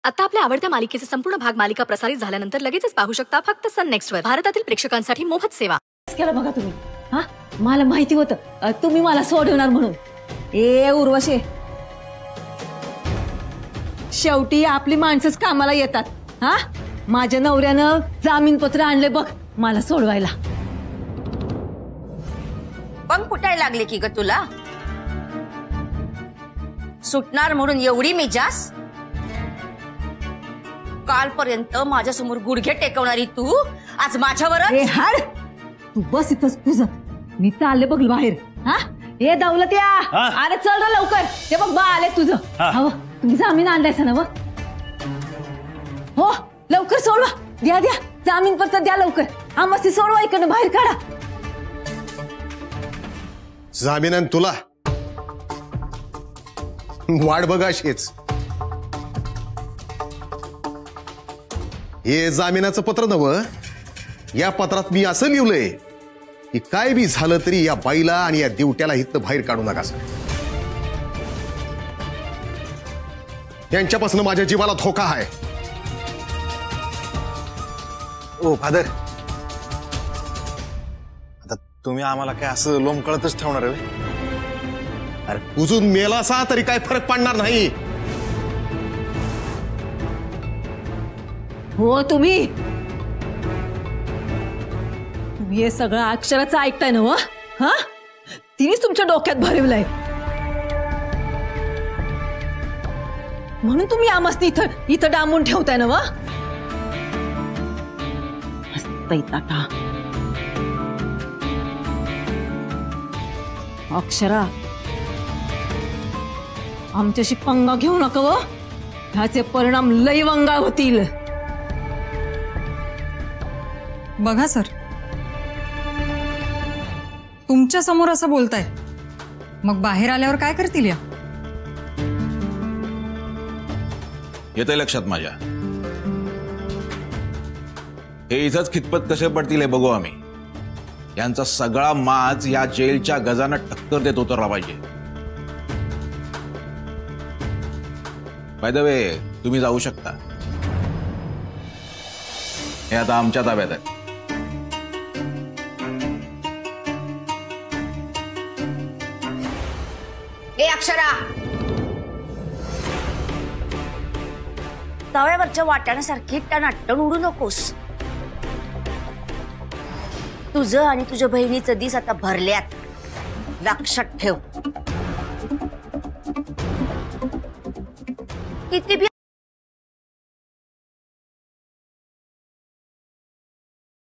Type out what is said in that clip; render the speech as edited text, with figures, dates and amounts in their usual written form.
आता आपल्या आवडत्या मालिकेचे संपूर्ण भाग मालिका प्रसारित झाल्यानंतर लगेचच पाहू शकता फक्त सन नेक्स्ट वर भारतातील प्रेक्षकांसाठी मोफत सेवा. केलं बघा तुम्ही. हा मला माहिती होतं तुम्ही मला सोडवणार म्हणून. ए उर्वशे, शेवटी आपली माणसंच कामाला येतात. हा माझ्या नवऱ्यानं जामीनपत्र आणले बघ मला सोडवायला. पण फुटायला लागले की ग तुला? सुटणार म्हणून एवढी मिजास? कालपर्यंत माझ्या समोर गुडघे टेकवणारी तू आज माझ्यावर. हाड, तू बस इथंच तुझं. मी चालले बघ बाहेर. हा ए दौलत या, अरे चल रे लवकर. ते बघ बा आले तुझं. हो तुम्ही जामीन आणलायसा ना? हो लवकर सोडवा. द्या द्या जामीन पत्र द्या लवकर. हा मस्ती सोडवा, इकडनं बाहेर काढा. जामीन तुला वाट बघा अशीच. हे जामिनाचं पत्र नवं. या पत्रात मी असं लिहिलंय की काय बी झालं तरी या बाईला आणि या दिवट्याला इथं बाहेर काढू नका. यांच्यापासून माझ्या जीवाला धोका आहे. ओ फादर, आता तुम्ही आम्हाला काय असं लोंबकळतच ठेवणार आहे? अरे उजून मेलासा तरी काय फरक पडणार नाही. हो तुम्ही हे सगळं अक्षराचं ऐकताय ना? हा तिनेच तुमच्या डोक्यात भरवलंय म्हणून तुम्ही आमसनी इथं डांबून ठेवताय ना? टाटा अक्षरा, आमच्याशी पंगा घेऊ नका व. ह्याचे परिणाम लई वंगाळ होतील. बघा सर, तुमच्या समोर असं बोलताय, मग बाहेर आल्यावर काय करतील? या येतंय लक्षात माझ्या. हे इथंच खितपत कसे पडतील हे बघू आम्ही. यांचा सगळा माज या जेलच्या गजानं टक्कर देत उतरला पाहिजे. बाय द वे, तुम्ही जाऊ शकता. हे आता आमच्या ताब्यात आहे. ए अक्षरा, तव्यावरच्या वाटाण्यासारखी टनाटण उडू नकोस. तुझं आणि तुझ्या बहिणीचं दिस आता भरल्यात, लक्षात ठेव. किती बी